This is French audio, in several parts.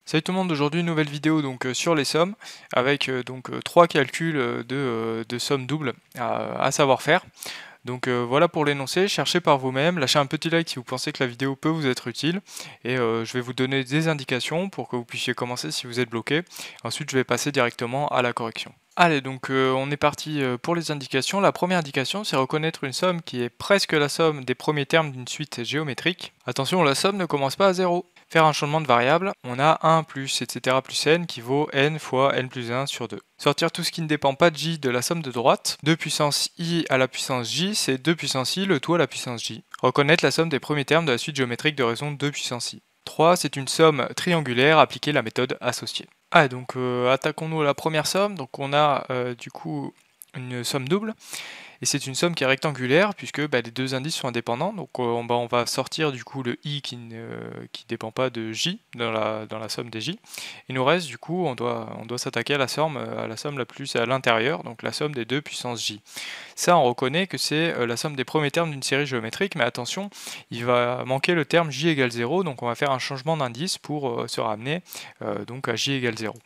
Salut tout le monde, aujourd'hui une nouvelle vidéo donc sur les sommes avec trois calculs de sommes doubles à savoir faire. Donc voilà pour l'énoncé, cherchez par vous-même, lâchez un petit like si vous pensez que la vidéo peut vous être utile et je vais vous donner des indications pour que vous puissiez commencer si vous êtes bloqué. Ensuite je vais passer directement à la correction. Allez, donc on est parti pour les indications. La première indication, c'est reconnaître une somme qui est presque la somme des premiers termes d'une suite géométrique. Attention, la somme ne commence pas à 0. Faire un changement de variable, on a 1 plus, etc. plus n qui vaut n fois n plus 1 sur 2. Sortir tout ce qui ne dépend pas de j de la somme de droite. 2 puissance i à la puissance j, c'est 2 puissance i, le tout à la puissance j. Reconnaître la somme des premiers termes de la suite géométrique de raison 2 puissance i. 3, c'est une somme triangulaire, appliquer la méthode associée. Ah, donc attaquons-nous à la première somme. Donc on a du coup une somme double. Et c'est une somme qui est rectangulaire puisque les deux indices sont indépendants. Donc on va sortir du coup le i qui ne dépend pas de j dans la somme des j. Il nous reste du coup, on doit s'attaquer à la somme la plus à l'intérieur, donc la somme des 2 puissance j. Ça, on reconnaît que c'est la somme des premiers termes d'une série géométrique, mais attention, il va manquer le terme j égale 0, donc on va faire un changement d'indice pour se ramener donc à j égale 0.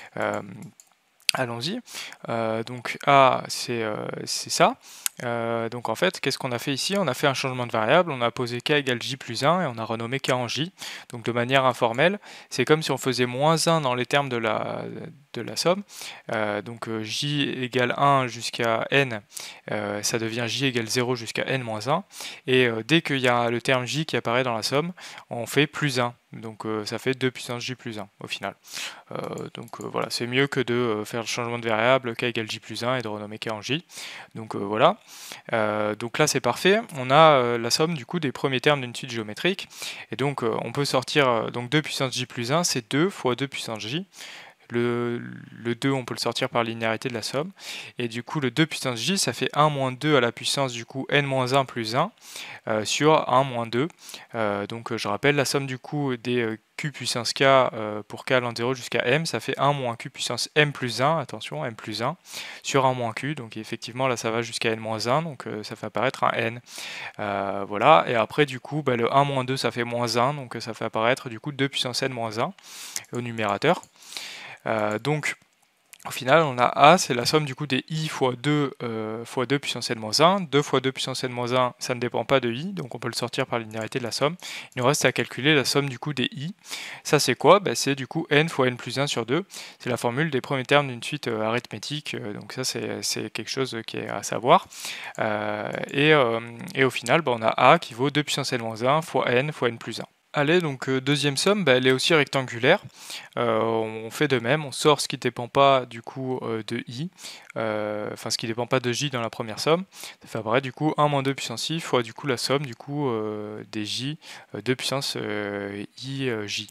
Allons-y. Donc A, c'est ça. Donc en fait, qu'est-ce qu'on a fait ici? On a fait un changement de variable, on a posé k égale j plus 1 et on a renommé k en j. Donc de manière informelle, c'est comme si on faisait moins 1 dans les termes de la somme. Donc j égale 1 jusqu'à n, ça devient j égale 0 jusqu'à n moins 1. Et dès qu'il y a le terme j qui apparaît dans la somme, on fait plus 1. Donc ça fait 2 puissance j plus 1 au final. Voilà, c'est mieux que de faire le changement de variable k égale j plus 1 et de renommer k en j. Donc voilà. Donc là c'est parfait. On a la somme du coup des premiers termes d'une suite géométrique. Et donc on peut sortir donc 2 puissance j plus 1, c'est 2 fois 2 puissance j. Le 2, on peut le sortir par linéarité de la somme. Et du coup, le 2 puissance j, ça fait 1 moins 2 à la puissance du coup n-1 plus 1 sur 1 moins 2. Donc je rappelle, la somme du coup des q puissance k pour k allant de 0 jusqu'à m, ça fait 1 moins q puissance m plus 1, attention, m plus 1, sur 1 moins q. Donc effectivement, là, ça va jusqu'à n moins 1, donc ça fait apparaître un n. Voilà, et après, du coup, le 1 moins 2, ça fait moins 1, donc ça fait apparaître du coup 2 puissance n moins 1 au numérateur. Donc au final, on a A, c'est la somme du coup des i fois 2 puissance n-1. 2 fois 2 puissance n-1, ça ne dépend pas de i, donc on peut le sortir par linéarité de la somme. Il nous reste à calculer la somme du coup des i. Ça c'est quoi? C'est du coup n fois n plus 1 sur 2. C'est la formule des premiers termes d'une suite arithmétique, donc ça c'est quelque chose qui est à savoir. Et au final, on a A qui vaut 2 puissance n-1 fois n plus 1. Allez, donc deuxième somme, elle est aussi rectangulaire. On fait de même, on sort ce qui ne dépend pas du coup de i, enfin ce qui ne dépend pas de j dans la première somme. Ça fait apparaître du coup 1 moins 2 puissance i fois du coup la somme du coup des j 2 puissance i j.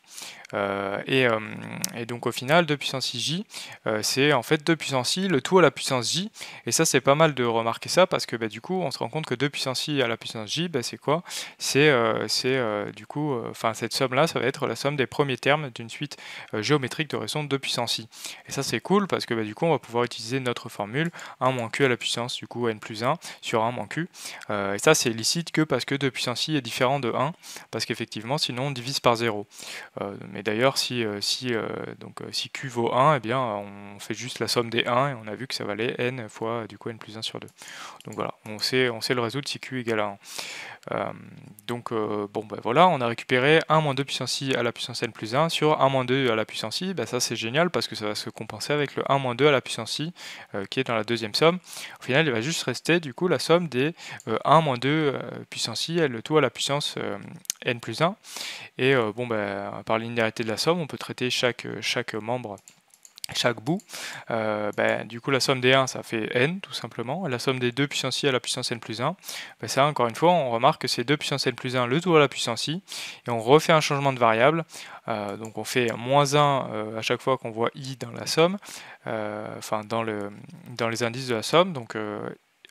Et donc au final 2 puissance ij, c'est en fait 2 puissance i, le tout à la puissance j. Et ça c'est pas mal de remarquer ça parce que du coup on se rend compte que 2 puissance i à la puissance j, c'est quoi? C'est du coup, cette somme là, ça va être la somme des premiers termes d'une suite géométrique de raison 2 puissance i. Et ça c'est cool parce que du coup on va pouvoir utiliser notre formule 1 moins q à la puissance du coup n plus 1 sur 1 moins q. Et ça c'est licite que parce que 2 puissance i est différent de 1, parce qu'effectivement sinon on divise par 0. Mais d'ailleurs si q vaut 1, eh bien on fait juste la somme des 1 et on a vu que ça valait n fois du coup n plus 1 sur 2. Donc voilà, on sait le résoudre si q égale à 1. Voilà, on a récupéré 1 moins 2 puissance i à la puissance n plus 1 sur 1 moins 2 à la puissance i. Ça c'est génial parce que ça va se compenser avec le 1 moins 2 à la puissance i qui est dans la deuxième somme. Au final, il va juste rester du coup la somme des 1 moins 2 puissance i, le tout à la puissance n plus 1. Et par linéarité de la somme, on peut traiter chaque membre, chaque bout. Du coup la somme des 1 ça fait n tout simplement, la somme des 2 puissance i à la puissance n plus 1, ça encore une fois on remarque que c'est 2 puissance n plus 1 le tout à la puissance i, et on refait un changement de variable, donc on fait moins 1 à chaque fois qu'on voit i dans la somme, dans les indices de la somme, donc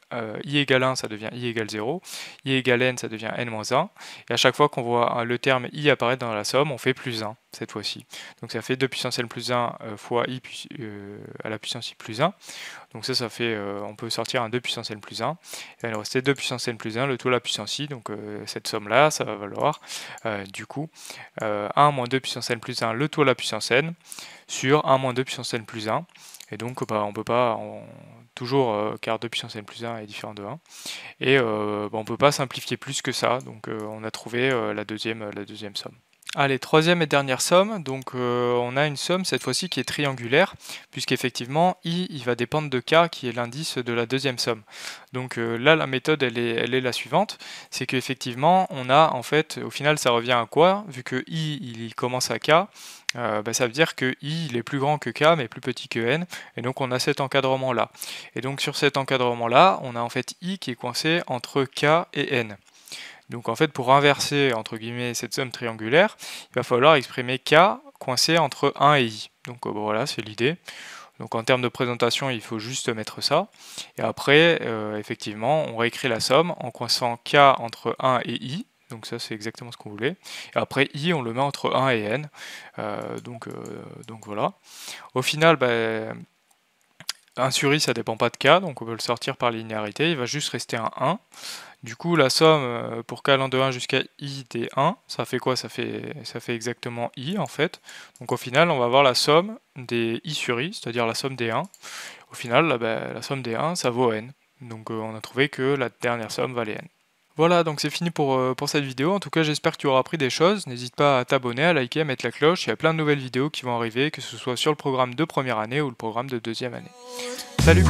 i égale 1, ça devient i égale 0, i égale n, ça devient n-1, et à chaque fois qu'on voit le terme i apparaître dans la somme, on fait plus 1 cette fois-ci. Donc ça fait 2 puissance n plus 1 fois i à la puissance i plus 1. Donc ça fait, on peut sortir un 2 puissance n plus 1. Il va nous rester 2 puissance n plus 1, le tout à la puissance i. Donc cette somme-là, ça va valoir du coup 1 moins 2 puissance n plus 1, le tout à la puissance n, sur 1 moins 2 puissance n plus 1. Et donc on ne peut pas, toujours car 2 puissance n plus 1 est différent de 1. Et on ne peut pas simplifier plus que ça. Donc on a trouvé la deuxième somme. Allez, troisième et dernière somme, donc on a une somme cette fois-ci qui est triangulaire, puisqu'effectivement i il va dépendre de k qui est l'indice de la deuxième somme. Donc là la méthode elle est la suivante, c'est qu'effectivement on a en fait, au final ça revient à quoi? Vu que i il commence à k, ça veut dire que i il est plus grand que k mais plus petit que n, et donc on a cet encadrement là. Et donc sur cet encadrement là, on a en fait i qui est coincé entre k et n. Donc en fait, pour inverser entre guillemets cette somme triangulaire, il va falloir exprimer k coincé entre 1 et i. Donc voilà, c'est l'idée. Donc en termes de présentation, il faut juste mettre ça. Et après, effectivement, on réécrit la somme en coinçant k entre 1 et i. Donc ça, c'est exactement ce qu'on voulait. Et après, i, on le met entre 1 et n. Donc voilà. Au final, 1 sur i, ça dépend pas de k, donc on peut le sortir par linéarité. Il va juste rester un 1. Du coup, la somme pour k allant de 1 jusqu'à i des 1, ça fait quoi? Ça fait exactement i en fait. Donc au final, on va avoir la somme des i sur i, c'est-à-dire la somme des 1. Au final, la somme des 1, ça vaut n. Donc on a trouvé que la dernière somme valait n. Voilà, donc c'est fini pour cette vidéo. En tout cas, j'espère que tu auras appris des choses. N'hésite pas à t'abonner, à liker, à mettre la cloche. Il y a plein de nouvelles vidéos qui vont arriver, que ce soit sur le programme de première année ou le programme de deuxième année. Salut!